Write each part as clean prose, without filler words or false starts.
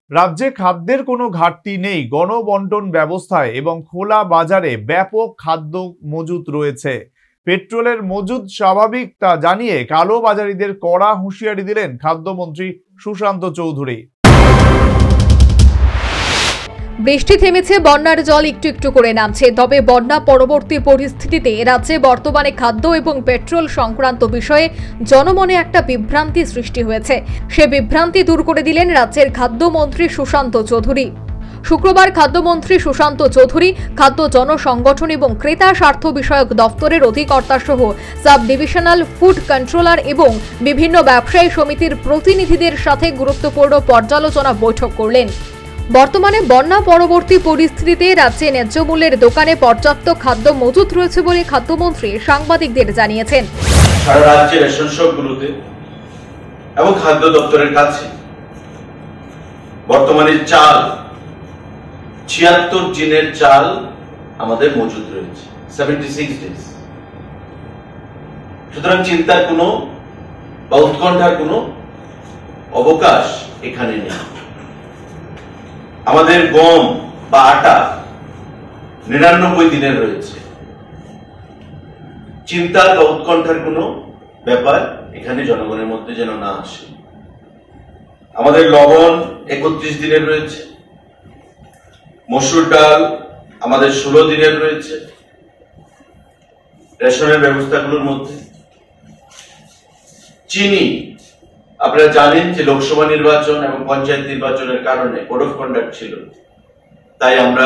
রাজ্যে খাদ্যের কোনো ঘাটতি নেই, গণবন্টন ব্যবস্থায় এবং খোলা বাজারে ব্যাপক খাদ্য মজুত রয়েছে। পেট্রোলের মজুদ স্বাভাবিক তা জানিয়ে কালোবাজারিদের কড়া হুঁশিয়ারি দিলেন খাদ্যমন্ত্রী সুশান্ত চৌধুরী। বৃষ্টি থেমেছে, বন্যার জল একটু একটু করে নামছে। তবে বন্যা পরবর্তী পরিস্থিতিতে রাজ্যে বর্তমানে খাদ্য এবং পেট্রোল সংক্রান্ত বিষয়ে জনমনে একটা বিভ্রান্তি সৃষ্টি হয়েছে। সে বিভ্রান্তি দূর করে দিলেন রাজ্যের খাদ্যমন্ত্রী সুশান্ত চৌধুরী। শুক্রবার খাদ্যমন্ত্রী সুশান্ত চৌধুরী খাদ্য জনসংগঠন এবং ক্রেতা স্বার্থ বিষয়ক দপ্তরের অধিকর্তা সহ সাব ডিভিশনাল ফুড কন্ট্রোলার এবং বিভিন্ন ব্যবসায়ী সমিতির প্রতিনিধিদের সাথে গুরুত্বপূর্ণ পর্যালোচনা বৈঠক করলেন। বর্তমানে বন্যা পরবর্তী পরিস্থিতিতে রাজ্যে ন্যায্য মূল্যের দোকানে পর্যাপ্ত খাদ্য মজুত রয়েছে বলে খাদ্যমন্ত্রী সাংবাদিকদের জানিয়েছেন। সারা রাজ্যের রেশন শপগুলোতে এবং খাদ্য দপ্তরের কাছে বর্তমানে চাল ৭৬ দিনের চাল আমাদের মজুদ রয়েছে, 76 ডেজ। সুতরাং চিন্তার কোনো বা উৎকণ্ঠার কোনো অবকাশ এখানে নেই। আমাদের গম বা আটা ৯৯ দিনের রয়েছে। চিন্তার বা উৎকণ্ঠার কোনো ব্যাপার এখানে জনগণের মধ্যে যেন না আসে। আমাদের লবণ ৩১ দিনের রয়েছে, মসুর ডাল আমাদের ১৬ দিনের রয়েছে রেশনের ব্যবস্থাগুলোর মধ্যে। চিনি আপনারা জানেন যে লোকসভা নির্বাচন এবং পঞ্চায়েত নির্বাচনের কারণে কোড অফ কন্ডাক্ট ছিল, তাই আমরা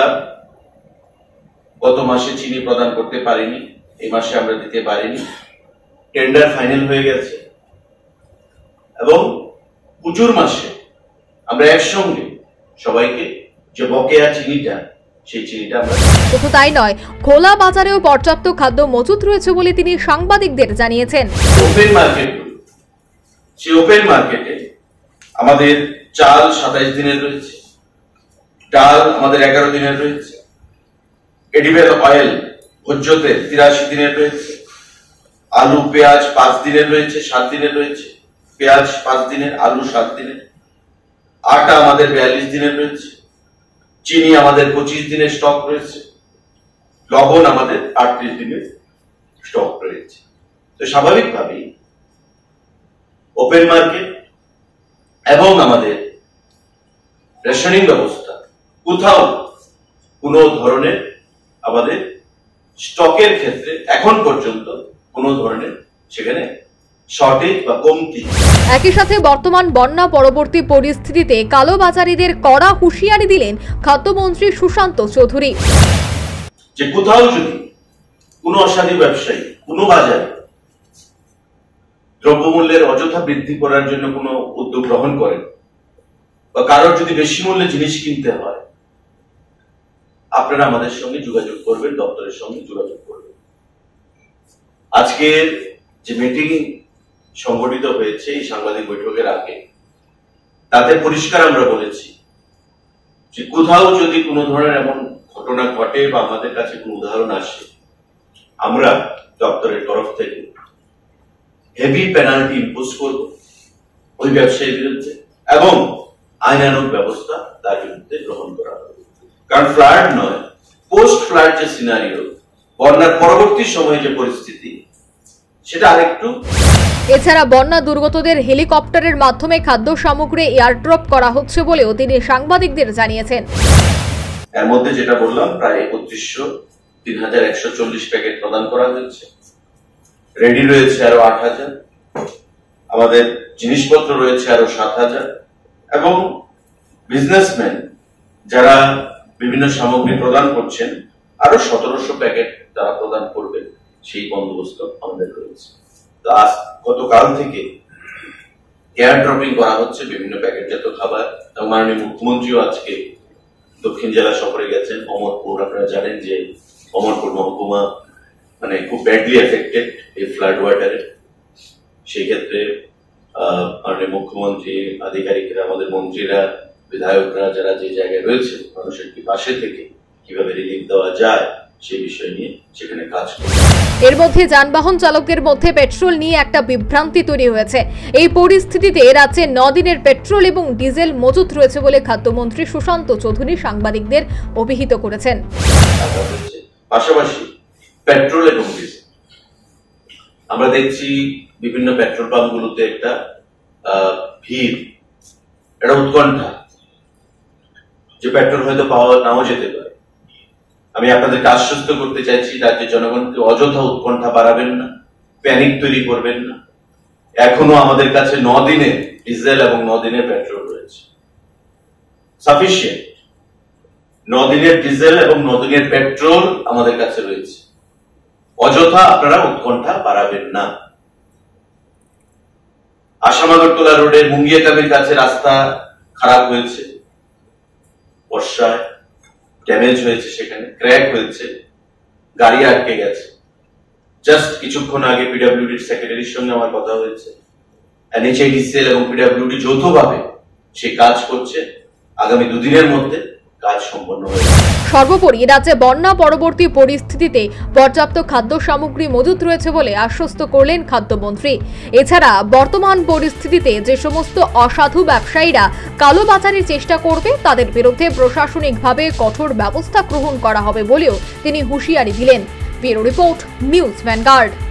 গত মাসে চিনি প্রদান করতে পারিনি, এই মাসে আমরা দিতে পারিনি। টেন্ডার ফাইনাল হয়ে গেছে এবং পুজোর মাসে আমরা একসঙ্গে সবাইকে যে বকেয়া চিনিটা, সেই চিনিটা আমরা। শুধু তাই নয়, খোলা বাজারেও পর্যাপ্ত খাদ্য মজুত রয়েছে বলে তিনি সাংবাদিকদের জানিয়েছেন। ওপেন মার্কেট, সেই ওপেন মার্কেটে আমাদের চাল ২৭ দিনের রয়েছে, ডাল আমাদের ১১ দিনের রয়েছে, এডিবল অয়েল ভোজ্য তেল ৮৩ দিনের রয়েছে, আলু পেঁয়াজ ৫ দিনের রয়েছে, ৭ দিনের রয়েছে, পেঁয়াজ ৫ দিনের, আলু ৭ দিনের, আটা আমাদের ৪২ দিনের রয়েছে, চিনি আমাদের ২৫ দিনের স্টক রয়েছে, লবণ আমাদের ৩৮ দিনের স্টক রয়েছে। তো স্বাভাবিকভাবেই ওপেন মার্কেট এবং আমাদের রেশনিং ব্যবস্থা কোথাও কোনো ধরনের আমাদের স্টকের ক্ষেত্রে এখন পর্যন্ত কোনো ধরনের সেখানে শর্টেজ বা কমতি। একই সাথে বর্তমান বন্যা পরবর্তী পরিস্থিতিতে কালোবাজারিদের কড়া হুঁশিয়ারি দিলেন খাদ্যমন্ত্রী সুশান্ত চৌধুরী। যে কোথাও যদি কোনো অসাধু ব্যবসায়ী কোনো বাজারে দ্রব্যমূল্যের অযথা বৃদ্ধি করার জন্য কোনো উদ্যোগ গ্রহণ করেন বা কারোর যদি বেশি মূল্যে জিনিস কিনতে হয়, আপনারা আমাদের সঙ্গে যোগাযোগ করবেন, দপ্তরের সঙ্গে যোগাযোগ করবেন। আজকের যে মিটিং সংগঠিত হয়েছে এই সাংবাদিক বৈঠকের আগে, তাতে পরিষ্কার আমরা বলেছি যে কোথাও যদি কোনো ধরনের এমন ঘটনা ঘটে বা আমাদের কাছে কোনো উদাহরণ আসে, আমরা দপ্তরের তরফ থেকে হেভি পেনাল্টি ইম্পোজ করব ওই ব্যবসায়ীর বিরুদ্ধে এবং আইনানুগ ব্যবস্থা তার বিরুদ্ধে গ্রহণ করা হবে। কারণ ফ্লাড নয়, পোস্ট ফ্লাড যে সিনারিও, বন্যার পরবর্তী সময়ে যে পরিস্থিতি, সেটা আরেকটু। এছাড়া বন্যা দুর্গতদের হেলিকপ্টারের মাধ্যমে খাদ্য সামগ্রী এয়ারড্রপ করা হচ্ছে বলেও তিনি সাংবাদিকদের জানিয়েছেন। এর মধ্যে যেটা বললাম, প্রায় ৩১০০ ৩১৪০ প্যাকেট প্রদান করা হয়েছে, রেডি রয়েছে আরো ৮,০০০, আমাদের জিনিসপত্র রয়েছে আরো ৭,০০০ এবং বিজনেসম্যান যারা বিভিন্ন সামগ্রী প্রদান করছেন আরো ১৭০০ প্যাকেট তারা প্রদান করবেন, সেই বন্দোবস্ত আমাদের রয়েছে। তো আজ গতকাল থেকে এয়ার ড্রপিং করা হচ্ছে বিভিন্ন প্যাকেটজাত খাবার এবং মাননীয় মুখ্যমন্ত্রীও আজকে দক্ষিণ জেলা সফরে গেছেন, অমরপুর। আপনারা জানেন যে অমরপুর মহকুমা মানে খুব ব্যাডলি এফেক্টেড এই ফ্লাড ওয়াটারে। সেই ক্ষেত্রে মাননীয় মুখ্যমন্ত্রী, আধিকারিকরা, আমাদের মন্ত্রীরা, বিধায়করা যারা যে জায়গায় রয়েছে, মানুষের পাশে থেকে কিভাবে রিলিফ দেওয়া যায় সেই বিষয় নিয়ে সেখানে কাজ করব। এর মধ্যে যানবাহন চালকদের মধ্যে পেট্রোল নিয়ে একটা বিভ্রান্তি তৈরি হয়েছে। এই পরিস্থিতিতে রাজ্যে 9 দিনের পেট্রোল এবং ডিজেল মজুত রয়েছে বলে খাদ্যমন্ত্রী সুশান্ত চৌধুরী সাংবাদিকদের অভিহিত করেছেন। পাশাপাশি পেট্রোল এবং ডিজেল আমরা দেখছি বিভিন্ন পেট্রোল পাম্পগুলোতে একটা ভিড়, একটা উৎকণ্ঠা যে পেট্রোল হয়তো পাওয়া নাও যেতে পারে। আমি আপনাদেরকে আশ্বস্ত করতে চাইছি, রাজ্যের জনগণকে অযথা উৎকণ্ঠা বাড়াবেন না, প্যানিক তৈরি করবেন না। এখনো আমাদের কাছে 9 দিনের ডিজেল এবং 9 দিনের পেট্রোল রয়েছে, সাফিসিয়েন্ট। 9 দিনের ডিজেল এবং 9 দিনের পেট্রোল আমাদের কাছে রয়েছে, অযথা আপনারা উৎকণ্ঠা বাড়াবেন না। আসামাগরতলা রোডের মুঙ্গিয়াকামির কাছে রাস্তা খারাপ হয়েছে, বর্ষায় ড্যামেজ হয়েছে, সেখানে ক্র্যাক হয়েছে, গাড়ি আটকে গেছে। জাস্ট কিছুক্ষণ আগে পিডব্লিউডির সেক্রেটারির সঙ্গে আমার কথা হয়েছে, NHIDCL এবং পিডব্লিউডি যৌথভাবে সেই কাজ করছে। আগামী 2 দিনের মধ্যে কাজ সম্পন্ন হবে। সর্বোপরি রাজ্যে বন্যা পরবর্তী পরিস্থিতিতে পর্যাপ্ত খাদ্য সামগ্রী মজুত রয়েছে বলে আশ্বস্ত করলেন খাদ্যমন্ত্রী। এছাড়া বর্তমান পরিস্থিতিতে যে সমস্ত অসাধু ব্যবসায়ীরা কালোবাজারির চেষ্টা করবে তাদের বিরুদ্ধে প্রশাসনিকভাবে কঠোর ব্যবস্থা গ্রহণ করা হবে বলেও তিনি হুঁশিয়ারি দিলেন। Bureau report, news vanguard.